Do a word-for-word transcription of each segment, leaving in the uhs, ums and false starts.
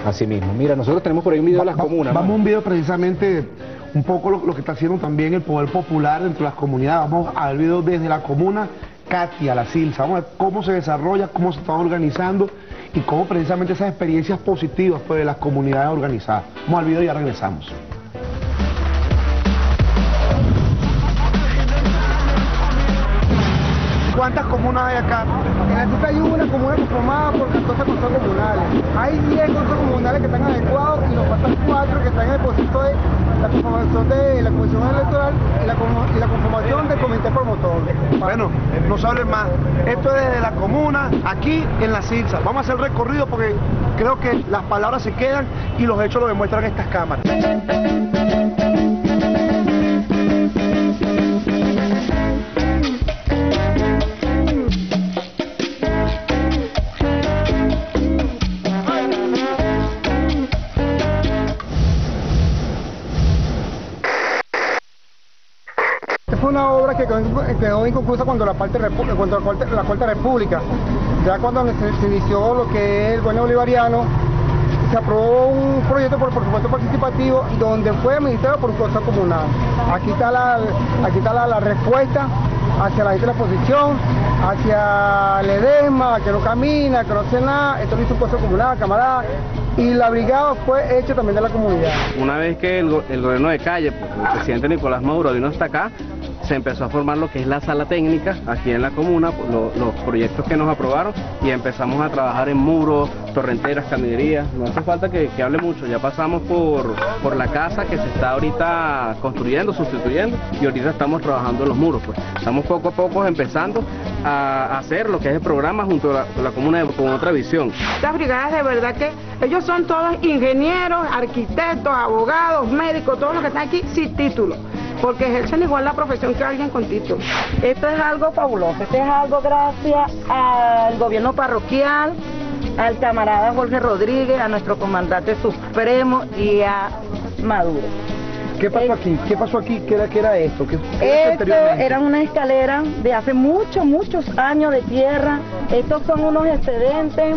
Así mismo. Mira, nosotros tenemos por ahí un video de las Va- comunas. Vamos a ¿no? un video precisamente, un poco lo, lo que está haciendo también el poder popular dentro de las comunidades. Vamos al video desde la comuna Katia, La Silsa. Vamos a ver cómo se desarrolla, cómo se están organizando y cómo precisamente esas experiencias positivas pues, de las comunidades organizadas. Vamos al video y ya regresamos. ¿Cuántas comunas hay acá? En la Silsa hay una comuna conformada por catorce consejos comunales. Hay diez consejos comunales que están adecuados y nos faltan cuatro que están en el proceso de la conformación de la comisión electoral y la, y la conformación del comité promotor. Bueno, no se hablen más. Esto es desde la comuna, aquí en La Silsa. Vamos a hacer el recorrido porque creo que las palabras se quedan y los hechos lo demuestran estas cámaras. Fue una obra que quedó inconclusa cuando la parte cuando la Cuarta, la Cuarta República, ya cuando se, se inició lo que es el gobierno bolivariano, se aprobó un proyecto por presupuesto participativo donde fue administrado por un consejo comunal. Aquí está la, aquí está la, la respuesta hacia la gente de la oposición, hacia el EDESMA, que no camina, que no hace nada. Esto lo hizo un consejo comunal, camarada. Y la brigada fue hecha también de la comunidad. Una vez que el, el gobierno de calle, pues, el presidente Nicolás Maduro vino hasta acá, se empezó a formar lo que es la sala técnica aquí en la comuna, lo, los proyectos que nos aprobaron, y empezamos a trabajar en muros, torrenteras, caminerías. No hace falta que, que hable mucho, ya pasamos por, por la casa que se está ahorita construyendo, sustituyendo, y ahorita estamos trabajando en los muros. Pues estamos poco a poco empezando a hacer lo que es el programa junto a la, a la comuna con otra visión. Estas brigadas de verdad que ellos son todos ingenieros, arquitectos, abogados, médicos, todos los que están aquí sin título, porque ejercen igual la profesión que alguien con título. Esto es algo fabuloso, esto es algo gracias al gobierno parroquial, al camarada Jorge Rodríguez, a nuestro comandante supremo y a Maduro. ¿Qué pasó aquí? ¿Qué pasó aquí? ¿Qué era, qué era esto? ¿Qué, qué Esto era una escalera de hace muchos, muchos años de tierra. Estos son unos excedentes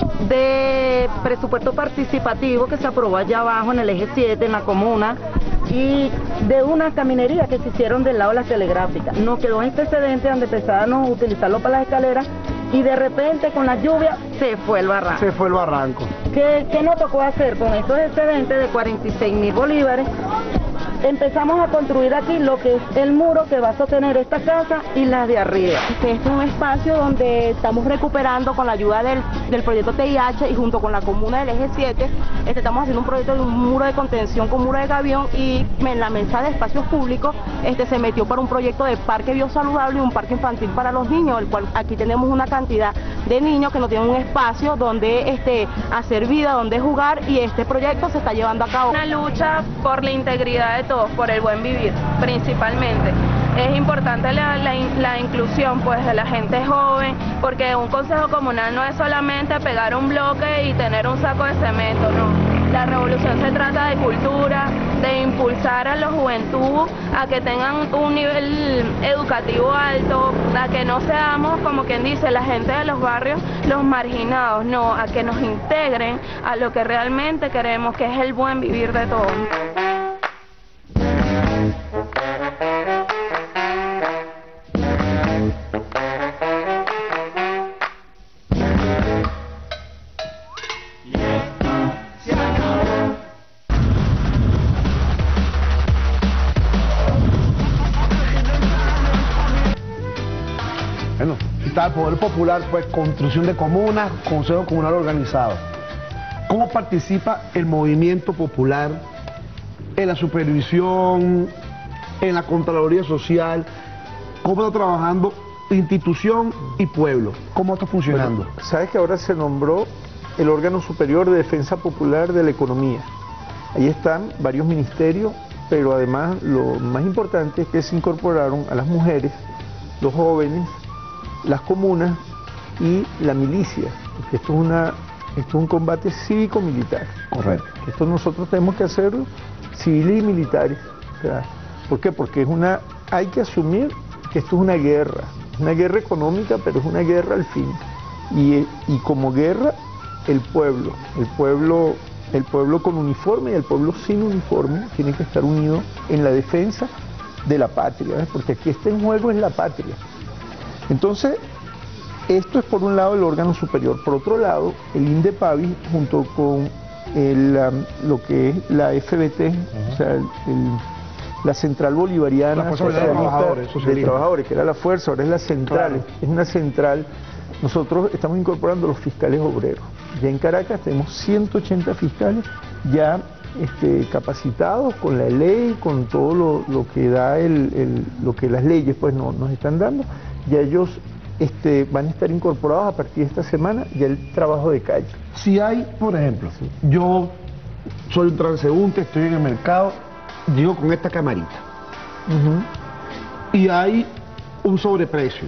de presupuesto participativo que se aprobó allá abajo en el eje siete, en la comuna, y de una caminería que se hicieron del lado de las telegráficas. Nos quedó este excedente donde empezábamos a utilizarlo para las escaleras y de repente con la lluvia se fue el barranco. Se fue el barranco. ¿Qué, qué nos tocó hacer con estos excedentes de cuarenta y seis mil bolívares? Empezamos a construir aquí lo que es el muro que va a sostener esta casa y las de arriba. Este es un espacio donde estamos recuperando con la ayuda del, del proyecto T I H y junto con la comuna del eje siete, este, estamos haciendo un proyecto de un muro de contención con muro de gavión, y en la mesa de espacios públicos este, se metió para un proyecto de parque biosaludable y un parque infantil para los niños, el cual aquí tenemos una cantidad de niños que no tienen un espacio donde este, hacer vida, donde jugar, y este proyecto se está llevando a cabo. Una lucha por la integridad de todos, por el buen vivir, principalmente. Es importante la, la, la inclusión pues de la gente joven, porque un consejo comunal no es solamente pegar un bloque y tener un saco de cemento, no. La revolución se trata de cultura, de impulsar a la juventud a que tengan un nivel educativo alto, a que no seamos, como quien dice, la gente de los barrios, los marginados, no, a que nos integren a lo que realmente queremos, que es el buen vivir de todos. Bueno, está el poder popular, pues construcción de comunas, consejo comunal organizado. ¿Cómo participa el movimiento popular en la supervisión, en la Contraloría Social? ¿Cómo está trabajando institución y pueblo? ¿Cómo está funcionando? Bueno, sabes que ahora se nombró el órgano superior de defensa popular de la economía. Ahí están varios ministerios, pero además lo más importante es que se incorporaron a las mujeres, los jóvenes, las comunas y la milicia, porque esto es, una, esto es un combate cívico-militar. Correcto. Esto nosotros tenemos que hacerlo civiles y militares. O sea, ¿por qué? Porque es una, hay que asumir que esto es una guerra, una guerra económica, pero es una guerra al fin. Y, y como guerra el pueblo, el pueblo, el pueblo con uniforme y el pueblo sin uniforme tiene que estar unido en la defensa de la patria, ¿eh? Porque aquí está en juego es la patria. Entonces, esto es por un lado el órgano superior. Por otro lado, el INDEPAVI, junto con el, um, lo que es la F B T, uh-huh. o sea, el, el, la Central Bolivariana la Socialista de Trabajadores, de Trabajadores, que era la fuerza, ahora es la central, claro. es una central. Nosotros estamos incorporando los fiscales obreros. Ya en Caracas tenemos ciento ochenta fiscales ya este, capacitados con la ley, con todo lo, lo que da el, el, lo que las leyes pues no, nos están dando. Ya ellos este, van a estar incorporados a partir de esta semana ya el trabajo de calle. Si hay, por ejemplo, sí. yo soy un transeúnte, estoy en el mercado, llego con esta camarita uh-huh. y hay un sobreprecio.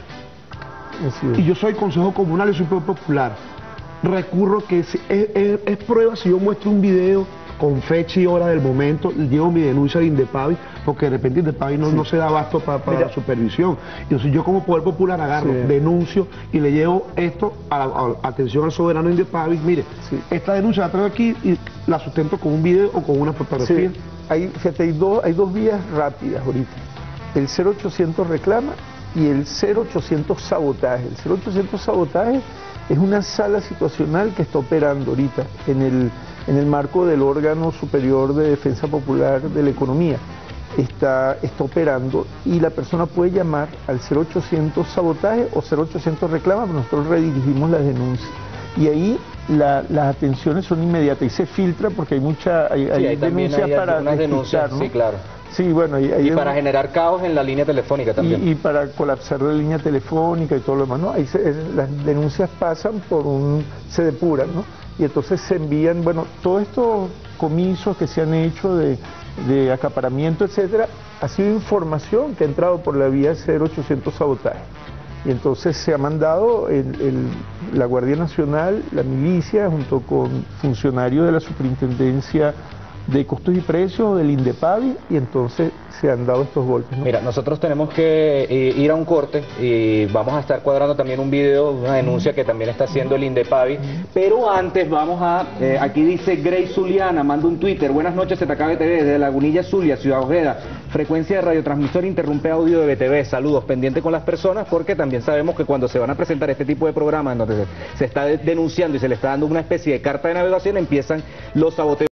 Y yo soy consejo comunal y soy popular. Recurro que es, es, es prueba si yo muestro un video con fecha y hora del momento, llevo mi denuncia de INDEPAVI, porque de repente INDEPAVI no, sí. no se da abasto para, para la supervisión. Entonces yo como Poder Popular agarro, sí. denuncio y le llevo esto a la a, a, atención al soberano INDEPAVI. Mire, sí. esta denuncia la traigo aquí y la sustento con un video o con una fotografía. Sí. Hay, fíjate, hay, dos, hay dos vías rápidas ahorita. El cero ochocientos reclama y el cero ochocientos sabotaje. El cero ochocientos sabotaje es una sala situacional que está operando ahorita en el, en el marco del órgano superior de defensa popular de la economía. Está, está operando y la persona puede llamar al cero ochocientos sabotaje o cero ochocientos reclama, pero nosotros redirigimos las denuncias. Y ahí la, las atenciones son inmediatas y se filtra porque hay mucha hay, sí, hay hay denuncias hay para denuncias, ¿no? Sí, claro. Sí, bueno, y, y para generar caos en la línea telefónica también. Y, y para colapsar la línea telefónica y todo lo demás, ¿no? Ahí se, es, las denuncias pasan por un, se depuran, ¿no? Y entonces se envían, bueno, todos estos comisos que se han hecho de, de acaparamiento, etcétera, ha sido información que ha entrado por la vía cero ochocientos sabotaje. Y entonces se ha mandado el, el, la Guardia Nacional, la milicia, junto con funcionarios de la Superintendencia de Costos y Precios, del INDEPAVI, y entonces se han dado estos golpes, ¿no? Mira, nosotros tenemos que eh, ir a un corte y vamos a estar cuadrando también un video, una denuncia que también está haciendo el INDEPAVI, pero antes vamos a, eh, aquí dice Grace Zuliana, manda un Twitter, buenas noches Z K B T V, desde Lagunilla Zulia, Ciudad Ojeda, frecuencia de radiotransmisor interrumpe audio de B T V, saludos, pendiente con las personas, porque también sabemos que cuando se van a presentar este tipo de programas, en donde se, se está denunciando y se le está dando una especie de carta de navegación, empiezan los saboteos.